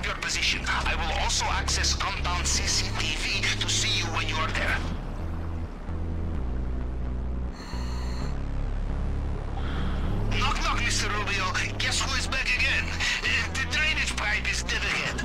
have your position. I will also access compound CCTV to see you when you are there. Knock knock, Mr. Rubio. Guess who is back again? The drainage pipe is dead ahead.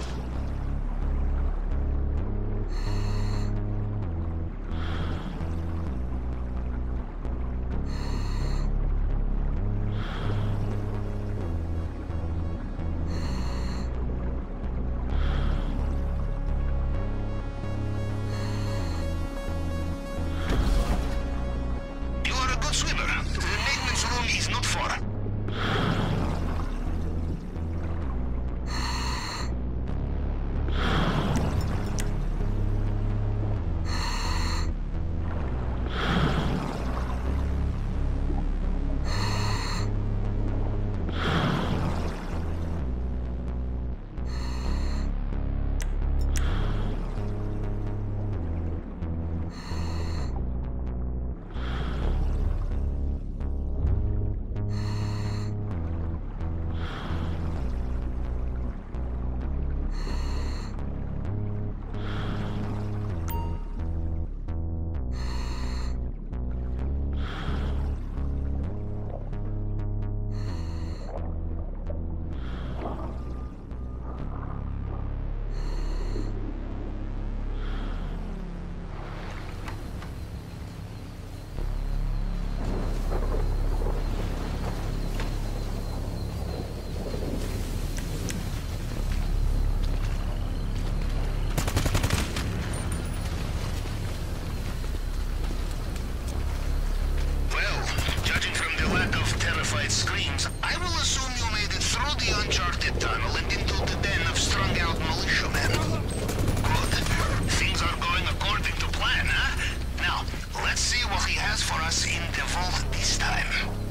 Screams, I will assume you made it through the uncharted tunnel and into the den of strung-out militiamen. Good. Things are going according to plan, huh? Now, let's see what he has for us in the vault this time.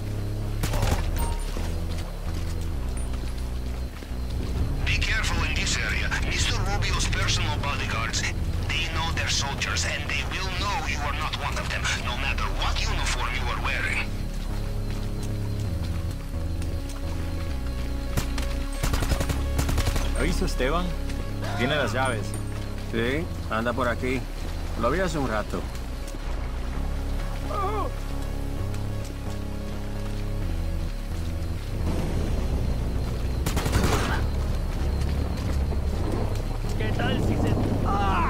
Be careful in this area. Mr. Rubio's personal bodyguards, they know their soldiers, and they will know you are not one of them, no matter what uniform you are wearing. ¿Lo hizo Esteban? Tiene las llaves. Sí, anda por aquí. Lo vi hace un rato. ¿Qué tal si se... ¡Ah!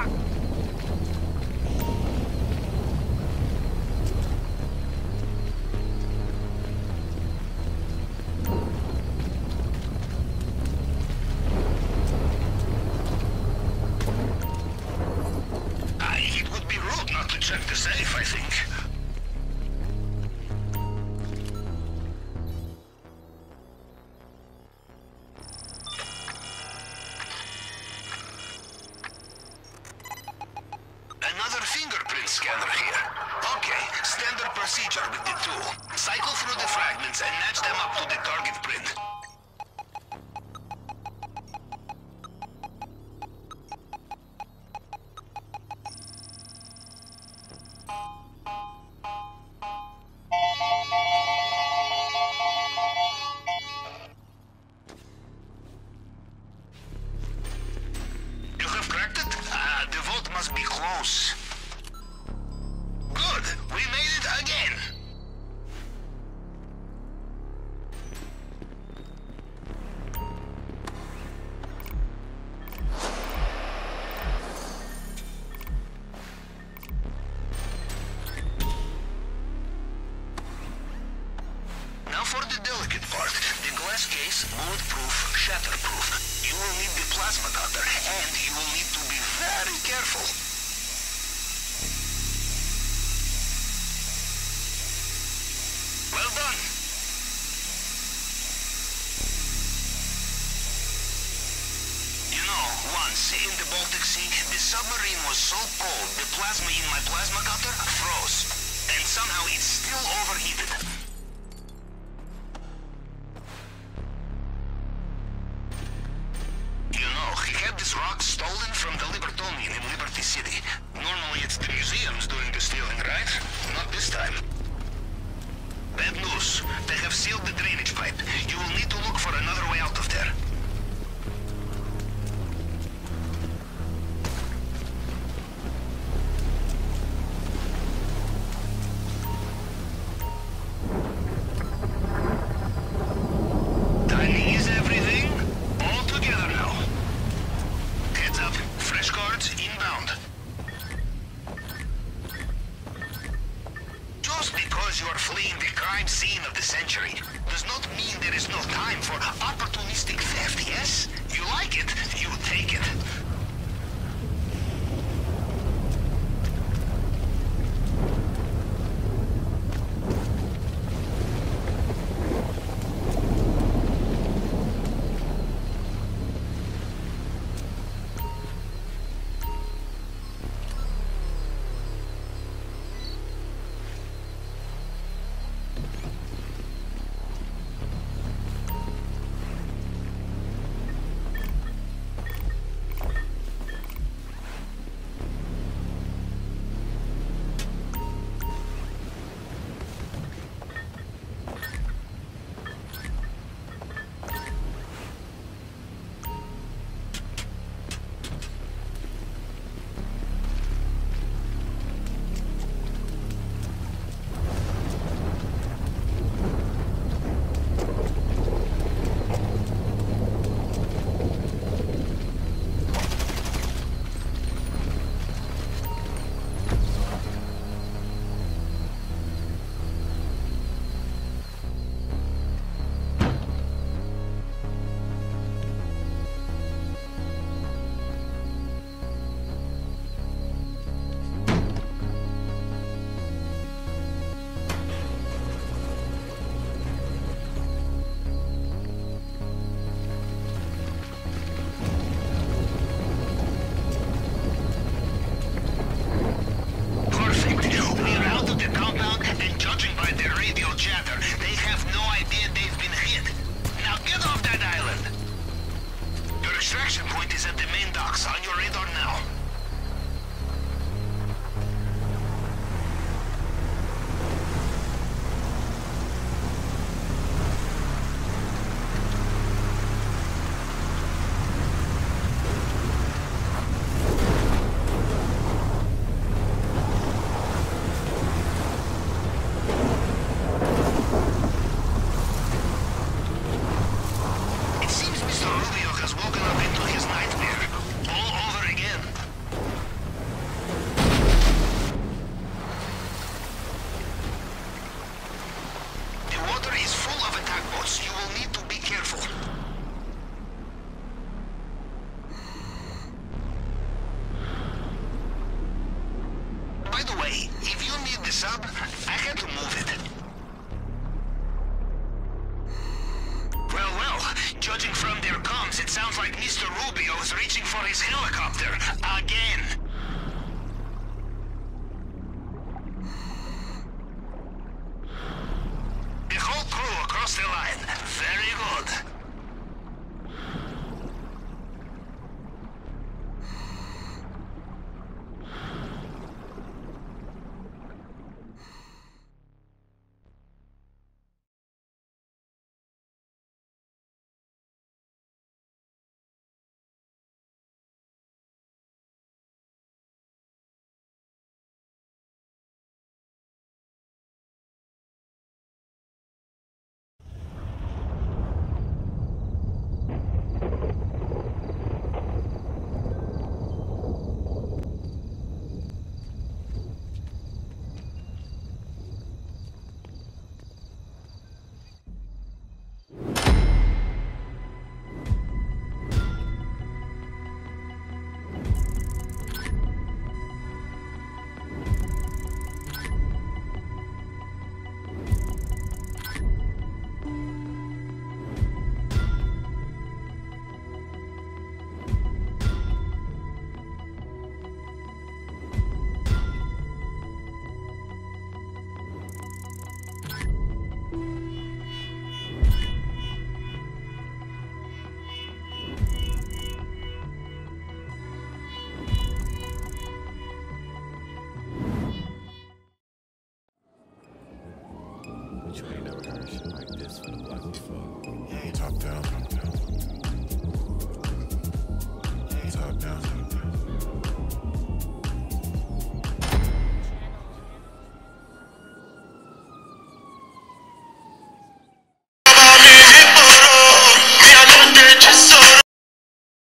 Check the safe, I think. Another fingerprint scanner here. Okay, standard procedure with the tool. Cycle through the fragments and match them up to the target print. Must be close. Good! We made it again! Now for the delicate part. The glass case, bulletproof, shatterproof. You will need the plasma cutter, and you will need to be very careful. Well done. You know, once in the Baltic Sea, the submarine was so cold, the plasma in my plasma cutter froze. And somehow it's still overheated. Rock stolen from the Libertonian in Liberty City. Normally it's the museums doing the stealing, right? Not this time. Bad news. They have sealed the drainage pipe. You will need to look for another way out of there. there is no time for opportunistic theft, yes? You like it, you take it. Judging from their comms, it sounds like Mr. Rubio is reaching for his helicopter again. The whole crew across the line. Very good. You ain't never heard shit like this from the black before. You ain't talked down.